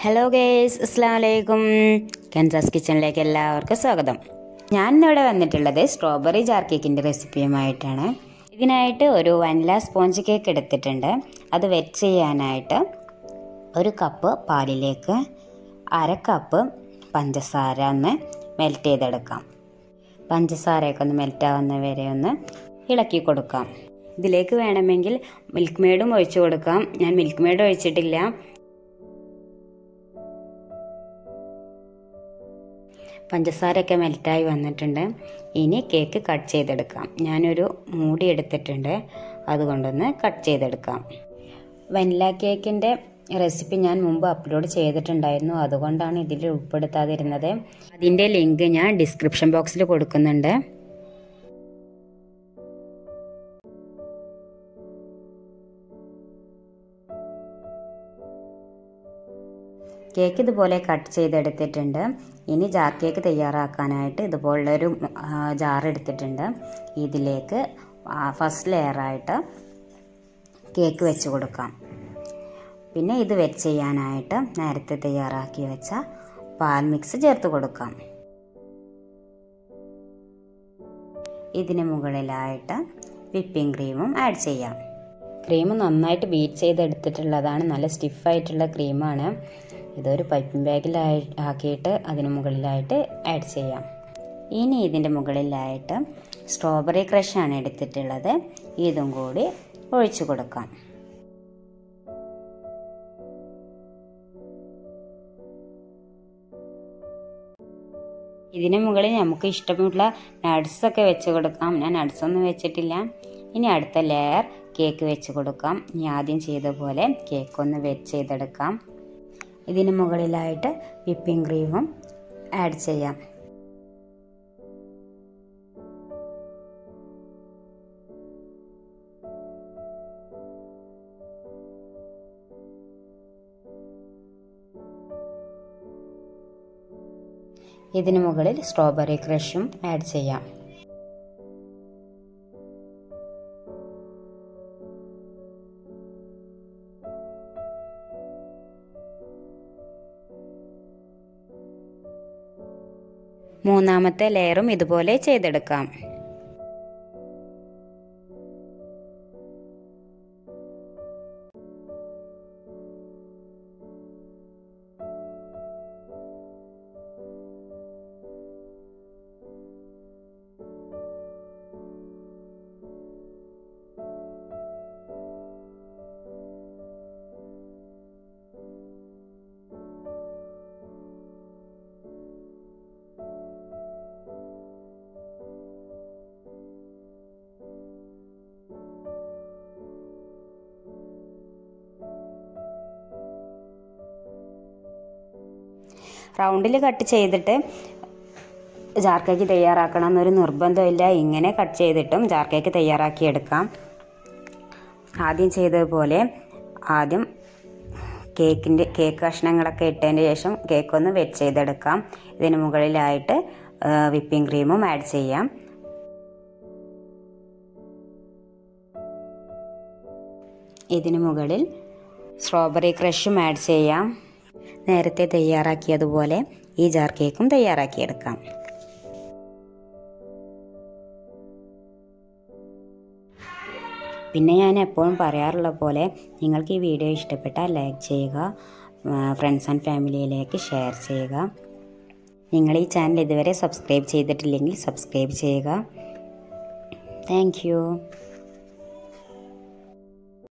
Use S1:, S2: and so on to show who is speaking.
S1: Hello guys, അസ്സലാമു അലൈക്കും. Kansas കിച്ചണിലേക്ക് എല്ലാവർക്കും സ്വാഗതം. ഞാൻ ഇന്നിവിടെ വന്നിട്ടുള്ളത് സ്ട്രോബെറി ജാർ കേക്കിൻ്റെ റെസിപ്പിയുമായിട്ടാണ്. ഇതിനായിട്ട് ഒരു വനില സ്പോഞ്ച് കേക്ക് എടുത്തിട്ടുണ്ട്. അത് വെറ്റ് ചെയ്യാനായിട്ട് ഒരു കപ്പ് പാലിലേക്ക് അര കപ്പ് പഞ്ചസാര ഒന്ന് മെൽറ്റ് ചെയ്തെടുക്കാം. പഞ്ചസാരയൊക്കെ ഒന്ന് മെൽറ്റാവുന്ന വരെ ഒന്ന് ഇളക്കി കൊടുക്കാം. ഇതിലേക്ക് വേണമെങ്കിൽ മിൽക്ക് മെയ്ഡും ഒഴിച്ചു കൊടുക്കാം. ഞാൻ മിൽക്ക് മെയ്ഡ് ഒഴിച്ചിട്ടില്ല. പഞ്ചസാരയൊക്കെ മെൽറ്റായി വന്നിട്ടുണ്ട്. ഇനി കേക്ക് കട്ട് ചെയ്തെടുക്കാം. ഞാനൊരു മൂടി എടുത്തിട്ടുണ്ട്, അതുകൊണ്ടൊന്ന് കട്ട് ചെയ്തെടുക്കാം. വനില കേക്കിൻ്റെ റെസിപ്പി ഞാൻ മുമ്പ് അപ്ലോഡ് ചെയ്തിട്ടുണ്ടായിരുന്നു, അതുകൊണ്ടാണ് ഇതിൽ ഉൾപ്പെടുത്താതിരുന്നത്. അതിൻ്റെ ലിങ്ക് ഞാൻ ഡിസ്ക്രിപ്ഷൻ ബോക്സിൽ കൊടുക്കുന്നുണ്ട്. കേക്ക് ഇതുപോലെ കട്ട് ചെയ്തെടുത്തിട്ടുണ്ട്. ഇനി ജാർ കേക്ക് തയ്യാറാക്കാനായിട്ട് ഇതുപോലുള്ളൊരു ജാർ എടുത്തിട്ടുണ്ട്. ഇതിലേക്ക് ഫസ്റ്റ് ലെയറായിട്ട് കേക്ക് വെച്ച് കൊടുക്കാം. പിന്നെ ഇത് വെച്ച് ചെയ്യാനായിട്ട് നേരത്തെ തയ്യാറാക്കി വെച്ച പാൽ മിക്സ് ചേർത്ത് കൊടുക്കാം. ഇതിന് മുകളിലായിട്ട് വിപ്പിംഗ് ക്രീമും ആഡ് ചെയ്യാം. ക്രീം നന്നായിട്ട് ബീറ്റ് ചെയ്തെടുത്തിട്ടുള്ളതാണ്. നല്ല സ്റ്റിഫായിട്ടുള്ള ക്രീമാണ്. ഇതൊരു പൈപ്പിംഗ് ബാഗിൽ ആക്കിയിട്ട് അതിന് മുകളിലായിട്ട് ആഡ് ചെയ്യാം. ഇനി ഇതിൻ്റെ മുകളിലായിട്ട് സ്ട്രോബെറി ക്രഷാണ് എടുത്തിട്ടുള്ളത്. ഇതും കൂടി ഒഴിച്ചു കൊടുക്കാം. ഇതിന് മുകളിൽ നമുക്ക് ഇഷ്ടമുള്ള നട്ട്സൊക്കെ വെച്ച് കൊടുക്കാം. ഞാൻ നട്ട്സൊന്നും വെച്ചിട്ടില്ല. ഇനി അടുത്ത ലെയർ കേക്ക് വെച്ച് കൊടുക്കാം. ഇനി ആദ്യം ചെയ്ത പോലെ കേക്ക് ഒന്ന് വെച്ച് ചെയ്തെടുക്കാം. ഇതിന് മുകളിലായിട്ട് വിപ്പിംഗ് ക്രീമും ആഡ് ചെയ്യാം. ഇതിന് മുകളിൽ സ്ട്രോബെറി ക്രഷും ആഡ് ചെയ്യാം. മൂന്നാമത്തെ ലെയറും ഇതുപോലെ ചെയ്തെടുക്കാം. റൗണ്ടിൽ കട്ട് ചെയ്തിട്ട് ജാർ കേക്ക് തയ്യാറാക്കണം എന്നൊരു നിർബന്ധമില്ല. ഇങ്ങനെ കട്ട് ചെയ്തിട്ടും ജാർ കേക്ക് തയ്യാറാക്കിയെടുക്കാം. ആദ്യം ചെയ്തതുപോലെ ആദ്യം കേക്ക് കഷ്ണങ്ങളൊക്കെ ഇട്ടതിന് ശേഷം കേക്കൊന്ന് വെറ്റ് ചെയ്തെടുക്കാം. ഇതിന് മുകളിലായിട്ട് വിപ്പിംഗ് ക്രീമും ആഡ് ചെയ്യാം. ഇതിന് മുകളിൽ സ്ട്രോബെറി ക്രഷും ആഡ് ചെയ്യാം. നേരത്തെ തയ്യാറാക്കിയതുപോലെ ഈ ജാർ കേക്കും തയ്യാറാക്കിയെടുക്കാം. പിന്നെ ഞാൻ എപ്പോഴും പറയാറുള്ള പോലെ നിങ്ങൾക്ക് ഈ വീഡിയോ ഇഷ്ടപ്പെട്ടാൽ ലൈക്ക് ചെയ്യുക, ഫ്രണ്ട്സ് ആൻഡ് ഫാമിലിയിലേക്ക് ഷെയർ ചെയ്യുക. നിങ്ങൾ ഈ ചാനൽ ഇതുവരെ സബ്സ്ക്രൈബ് ചെയ്തിട്ടില്ലെങ്കിൽ സബ്സ്ക്രൈബ് ചെയ്യുക. Thank U.